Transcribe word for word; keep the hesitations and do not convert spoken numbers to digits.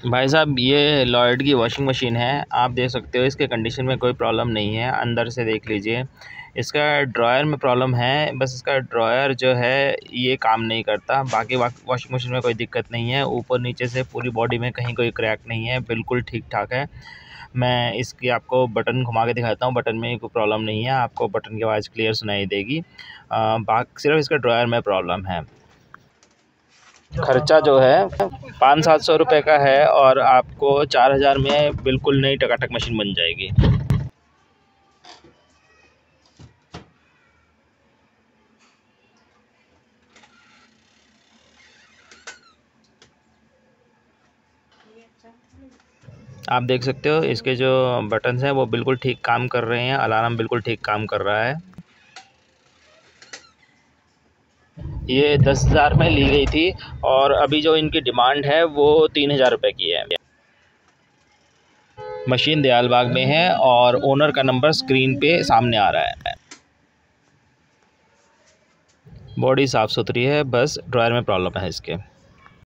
भाई साहब, ये लॉयड की वॉशिंग मशीन है। आप देख सकते हो इसके कंडीशन में कोई प्रॉब्लम नहीं है। अंदर से देख लीजिए। इसका ड्रॉयर में प्रॉब्लम है, बस इसका ड्रॉयर जो है ये काम नहीं करता। बाकी वॉशिंग मशीन में कोई दिक्कत नहीं है। ऊपर नीचे से पूरी बॉडी में कहीं कोई क्रैक नहीं है, बिल्कुल ठीक ठाक है। मैं इसकी आपको बटन घुमा के दिखाता हूँ। बटन में कोई प्रॉब्लम नहीं है, आपको बटन की आवाज़ क्लियर सुनाई देगी। बाकी सिर्फ इसका ड्रॉयर में प्रॉब्लम है। खर्चा जो है पाँच सात सौ रुपये का है और आपको चार हज़ार में बिल्कुल नई टकाटक मशीन बन जाएगी। आप देख सकते हो इसके जो बटन्स हैं वो बिल्कुल ठीक काम कर रहे हैं। अलार्म बिल्कुल ठीक काम कर रहा है। ये दस हज़ार में ली गई थी और अभी जो इनकी डिमांड है वो तीन हज़ार रुपये की है। मशीन दयालबाग में है और ओनर का नंबर स्क्रीन पे सामने आ रहा है। बॉडी साफ़ सुथरी है, बस ड्रायर में प्रॉब्लम है इसके।